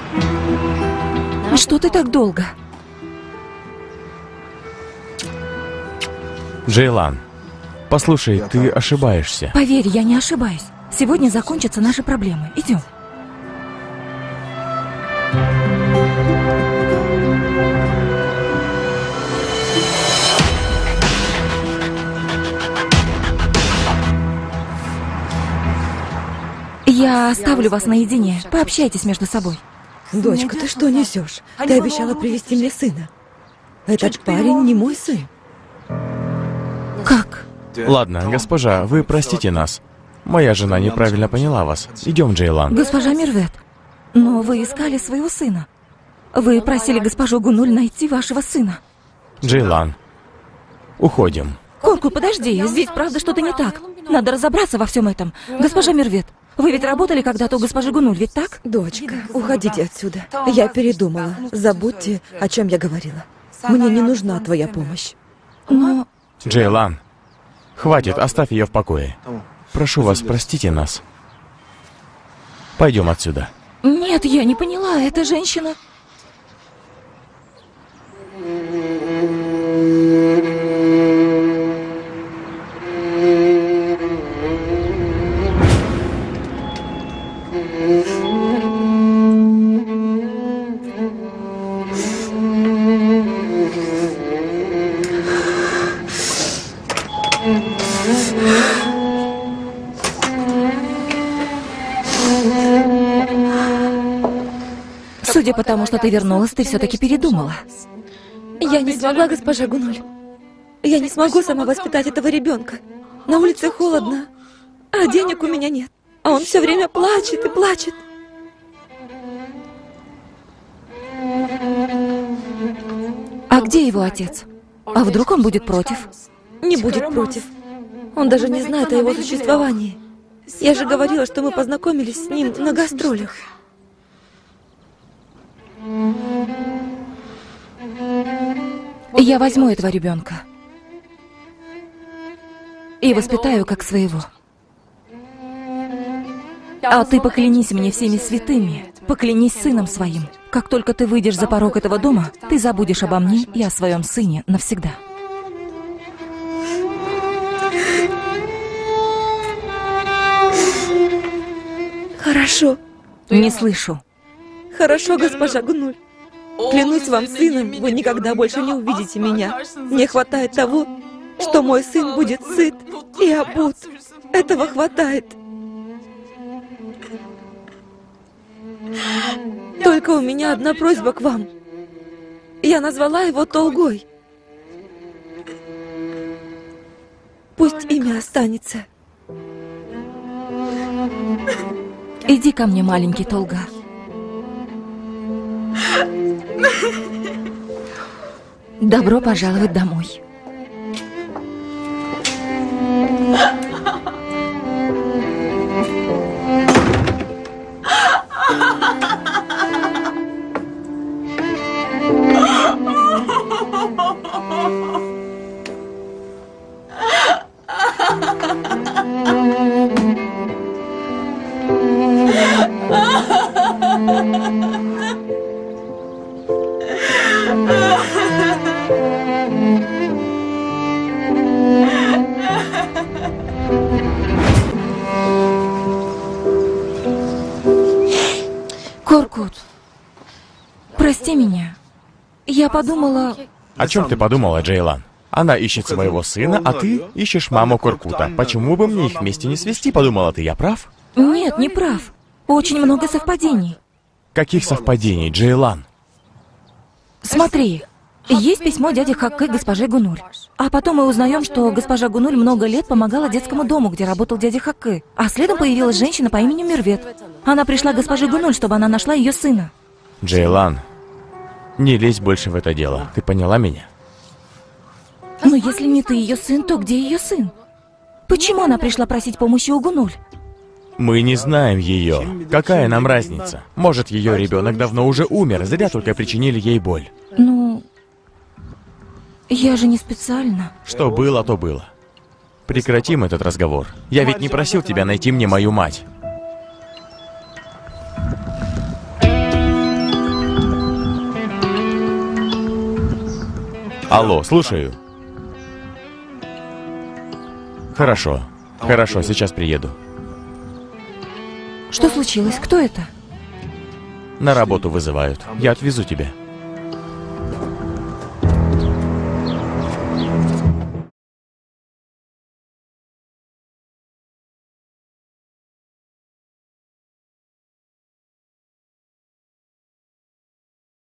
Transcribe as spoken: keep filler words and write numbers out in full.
Что ты так долго? Джейлан, послушай, ты ошибаешься. Поверь, я не ошибаюсь. Сегодня закончатся наши проблемы. Идем. Я оставлю вас наедине. Пообщайтесь между собой. Дочка, ты что несешь? Ты обещала привезти мне сына. Этот парень не мой сын. Как? Ладно, госпожа, вы простите нас. Моя жена неправильно поняла вас. Идем, Джейлан. Госпожа Мирвет, но вы искали своего сына. Вы просили госпожу Гунуль найти вашего сына. Джейлан, уходим. Корку, подожди, здесь правда что-то не так. Надо разобраться во всем этом. Госпожа Мирвет, вы ведь работали когда-то у госпожи Гунуль, ведь так? Дочка, уходите отсюда. Я передумала. Забудьте, о чем я говорила. Мне не нужна твоя помощь. Но... Джейлан, хватит, оставь ее в покое. Прошу вас, простите нас. Пойдем отсюда. Нет, я не поняла, эта женщина... Судя по тому, что ты вернулась, ты все-таки передумала. Я не смогла, госпожа Гунуль. Я не смогу сама воспитать этого ребенка. На улице холодно, а денег у меня нет. А он все время плачет и плачет. А где его отец? А вдруг он будет против? Не будет против. Он даже не знает о его существовании. Я же говорила, что мы познакомились с ним на гастролях. Я возьму этого ребенка и воспитаю как своего. А ты поклянись мне всеми святыми, поклянись сыном своим. Как только ты выйдешь за порог этого дома, ты забудешь обо мне и о своем сыне навсегда. Хорошо. Не слышу. Хорошо, госпожа Гунуль. Клянусь вам сыном, вы никогда больше не увидите меня. Мне хватает того, что мой сын будет сыт и обут. Этого хватает. Только у меня одна просьба к вам. Я назвала его Толгой. Пусть имя останется. Иди ко мне, маленький Толга. Добро пожаловать домой. Коркут, прости меня. Я подумала... О чем ты подумала, Джейлан? Она ищет своего сына, а ты ищешь маму Коркута. Почему бы мне их вместе не свести, подумала ты, я прав? Нет, не прав. Очень много совпадений. Каких совпадений, Джейлан? Смотри, есть письмо дяди Хакке госпоже Гунуль. А потом мы узнаем, что госпожа Гунуль много лет помогала детскому дому, где работал дядя Хакке. А следом появилась женщина по имени Мирвет. Она пришла к госпоже Гунуль, чтобы она нашла ее сына. Джейлан, не лезь больше в это дело. Ты поняла меня? Но если не ты ее сын, то где ее сын? Почему она пришла просить помощи у Гунуль? Мы не знаем ее. Какая нам разница? Может, ее ребенок давно уже умер, зря только причинили ей боль. Ну, я же не специально. Что было, то было. Прекратим этот разговор. Я ведь не просил тебя найти мне мою мать. Алло, слушаю. Хорошо. Хорошо, сейчас приеду. Что случилось? Кто это? На работу вызывают. Я отвезу тебя.